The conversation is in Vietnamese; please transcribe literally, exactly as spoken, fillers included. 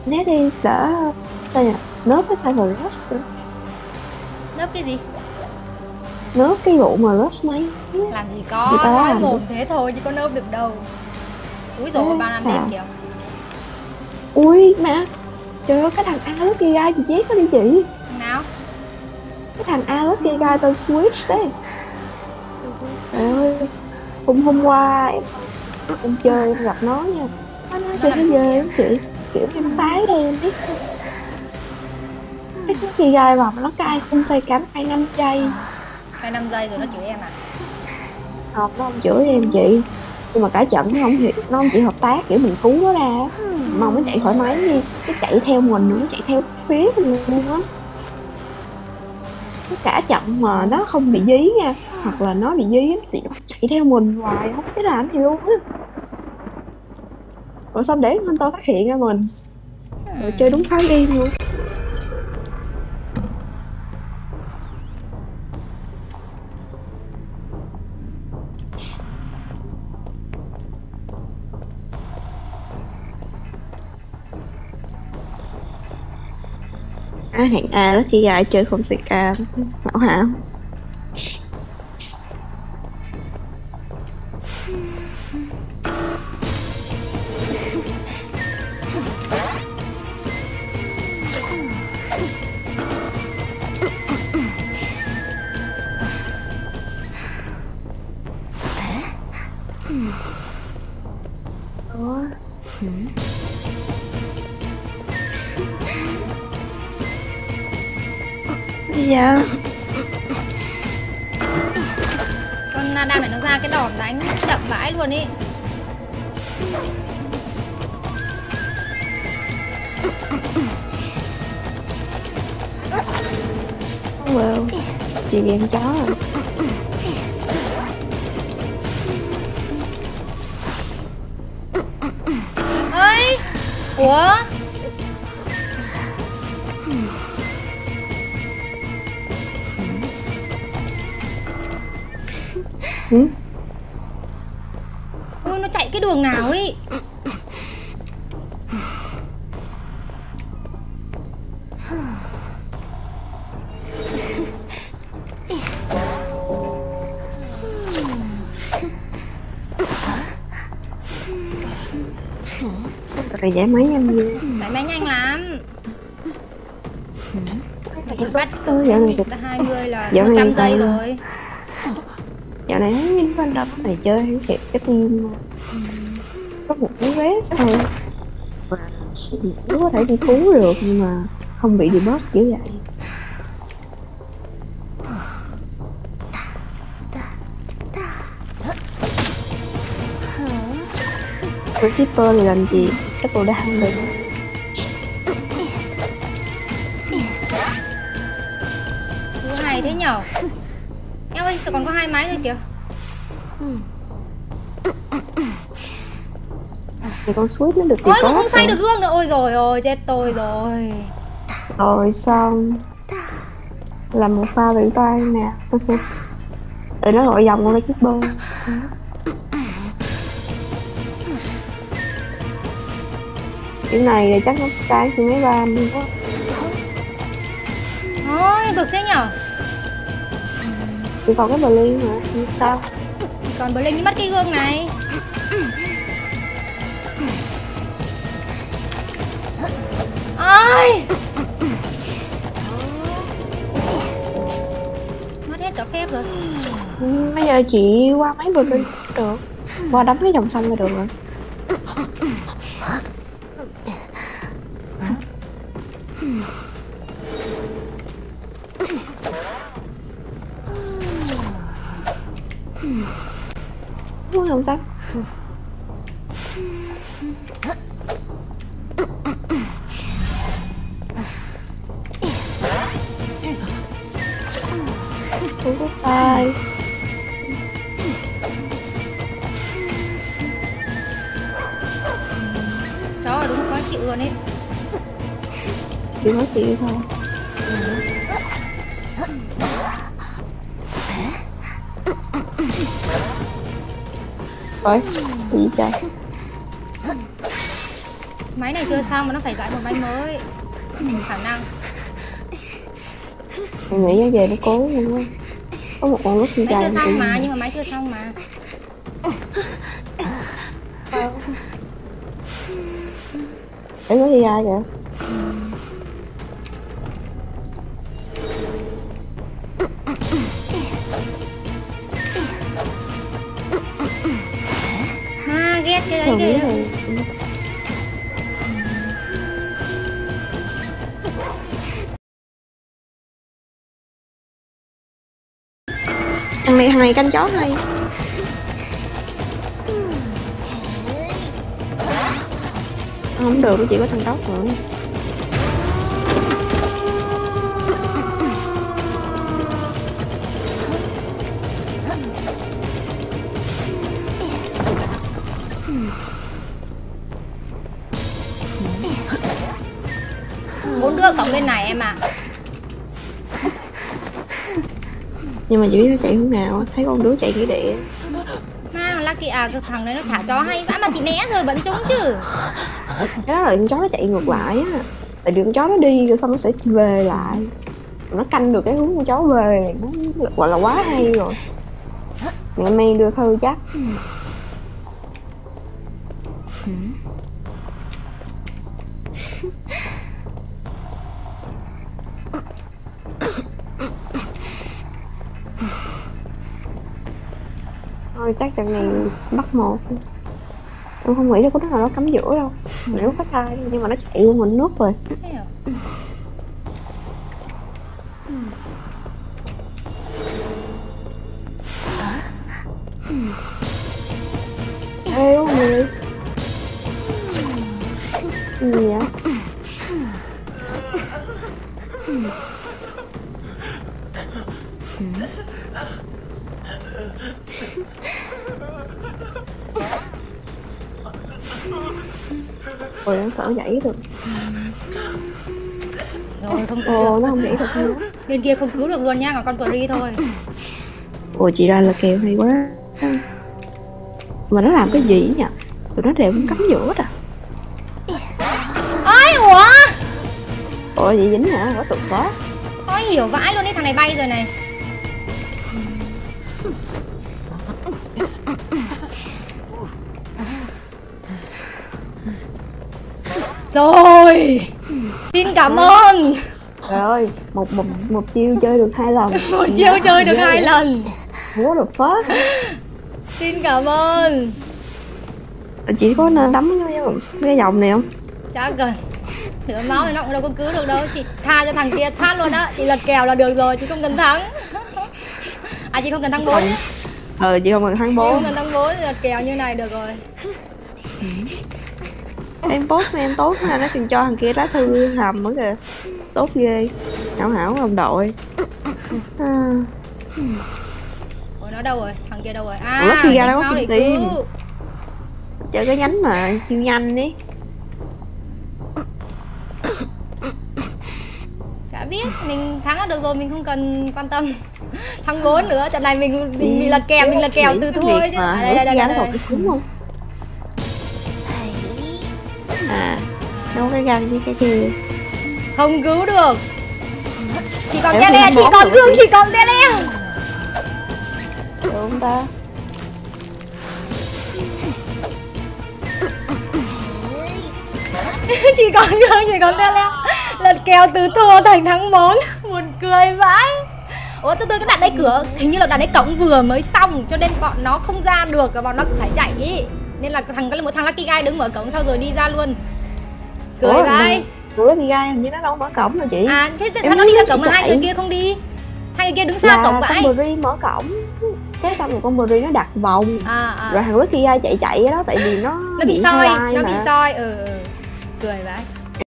Nét đi sợ sao nhỉ? Nớp với Cyber Rush nữa. Nớp cái gì? Nớp cái vụ mà Rush máy. Làm gì Người có, ta nói làm mồm được. thế thôi chứ có nớp được đâu. Úi dồi ôi, Ê, bạn ăn đến à. kìa. Ui mà trời ơi, cái thằng Alex Gigai chị ghét nó đi chị. Thằng nào? Cái thằng Alex Gigai tên Switch đấy. Trời ơi, hôm hôm qua em em chơi em gặp nó nha. Nó nói Nó chơi làm nó gì ghê vậy? lắm chị. Kiểu em phái đây em biết. Cái cái gai vào mà nó cái ai không xoay cánh hai năm giây. Hai năm giây rồi nó chửi em à? Không, nó không chửi em chị. Nhưng mà cả trận nó không hiểu, nó không chỉ hợp tác kiểu mình cứu nó ra á. Mà nó chạy khỏi máy đi, nó chạy theo mình nữa, nó chạy theo phía mình luôn á. Cái cả trận mà nó không bị dí nha, hoặc là nó bị dí thì nó chạy theo mình hoài không biết làm gì luôn á. Rồi xong để anh tôi phát hiện ra mình, rồi chơi đúng pháo điên luôn. À, hạng A đó khi gái chơi không xì cam bảo hảo. Đó. Bây giờ Con Nadam này nó ra cái đòn đánh chậm vãi luôn ý. well, chị ghen chó rồi. Ơi, ủa? Ừ? Ui, nó chạy cái đường nào ấy? Rồi giải máy nhanh ghê. Đánh máy nhanh lắm. Chị Bắt bắt cơ dạo này cả hai mươi là dạo một trăm này giây còn- rồi. Dạo này thấy ban đầu này chơi hiểu thiệt cái team có một cái vest thôi mà nó có thể đi cứu được nhưng mà không bị debug kiểu vậy. Với shipper thì làm gì double down được. Thứ hay thế nhở? Em ơi, còn có hai máy thôi kìa. Thì con switch nó được Ôi, có con không xoay được gương nữa. Ôi rồi ôi, chết tôi rồi. rồi xong làm một pha viễn toan nè. Rồi nó gọi vòng con shipper. Kiểu này thì chắc nó cái thì mấy ba luôn quá. Ôi, bực thế nhở? Chỉ còn cái Berlin hả? Như sao? Thì còn Blink như mất cái gương này. Ôi, mất hết cả phép rồi. Ừ, bây giờ chị qua mấy Berlin được. Qua đấm cái dòng sông là được rồi. Muốn dòng sông. Goodbye. Chó là đúng khó chịu luôn ấy. Chỉ nói chị thôi. Rồi, gì trời. Máy này chưa xong mà nó phải giải một máy mới. Khả năng. Mình nghĩ về nó cố luôn á. Có một con lúc Máy chưa xong mà, nhưng mà máy chưa xong mà. Để có gì ai vậy? À, ghét cái đấy kìa. Thằng này thằng này canh chó hay. Không được, nó chỉ có thằng tóc nữa. Bốn đứa cộng bên này em ạ. À. Nhưng mà chỉ biết nó chạy hướng nào, thấy con đứa chạy nghĩa địa. Ma Lucky à, cái thằng đấy nó thả chó hay vãi mà chị né rồi vẫn trúng chứ. Cái đó là con chó nó chạy ngược lại á. Tại vì con chó nó đi rồi xong nó sẽ về lại. Nó canh được cái hướng con chó về, nó gọi là quá hay rồi. Mẹ men đưa thư chắc. Thôi chắc trận này bắt một. Em không nghĩ là có đứa nào nó cắm giữa đâu. Nếu có thai nhưng mà nó chạy luôn mình nước rồi. Theo người. Gì vậy? Ôi em sợ nhảy được. Rồi không cứu Ồ, được. nó không nhảy được nữa. Bên kia không cứu được luôn nha, còn con Pri thôi. Ồ, chị ra là kèo hay quá. Mà nó làm cái gì nhỉ? Tụi nó đều cũng cắm giữa à. Ôi, ủa? Ủa vậy dính hả? Quá cực quá. Khó hiểu vãi luôn đi, thằng này bay rồi này. Rồi. Xin cảm ơn. Trời ơi, một, một, một chiêu chơi được hai lần. Một chiêu chơi được hai lần. What the fuck? Xin cảm ơn. Chị có nên đấm cái, cái vòng này không? Chả cần. Nửa máu thì nó cũng đâu có cứu được đâu. Chị tha cho thằng kia phát luôn á. Chị lật kèo là được rồi, chị không cần thắng. À chị không cần thắng bốn nhá. Ờ chị không cần thắng bốn. Không cần thắng bốn, lật kèo như này được rồi. Em post em tốt nha, nó chừng cho thằng kia lá thư hầm nữa kìa. Tốt ghê. Hảo hảo đồng đội. À. Ủa nó đâu rồi? Thằng kia đâu rồi? À, Ủa, khi ra đâu có kim tiền. cứu. Chơi cái nhánh mà chiêu nhanh đi. Chả biết, mình thắng là được rồi, mình không cần quan tâm. Thắng bốn nữa, trận này mình mình bị lật kèo, mình lật kèo từ thua chứ. À, đây đây đây đây. Đây. Cái súng không? À, đâu cái găng với cái kia. Không cứu được. Chỉ còn Em te le, không chỉ bóp còn được Cương, cái chỉ còn te le. Được không ta? Chỉ còn Cương, chỉ còn te le. Lật kèo từ thua thành thắng bốn. Buồn cười vãi. Ủa từ từ cái đặt đây cửa, hình như là đặt đấy cổng vừa mới xong, cho nên bọn nó không ra được, và bọn nó phải chạy ý. Nên là thằng cái một thằng Lucky Guy đứng mở cổng sau rồi đi ra luôn. Cười vãi. Ủa đi ra hình như nó đâu mở cổng đâu chị. À thế sao nó đi ra cổng mà hai người kia không đi? Hai người kia đứng xa cổng vãi. Con Bri mở cổng. Cái xong rồi con Bri nó đặt vòng. À, à. Rồi thằng Lucky Guy chạy chạy đó tại vì nó nó bị, bị soi, nó mà. bị soi. Ừ, ừ. Cười vãi.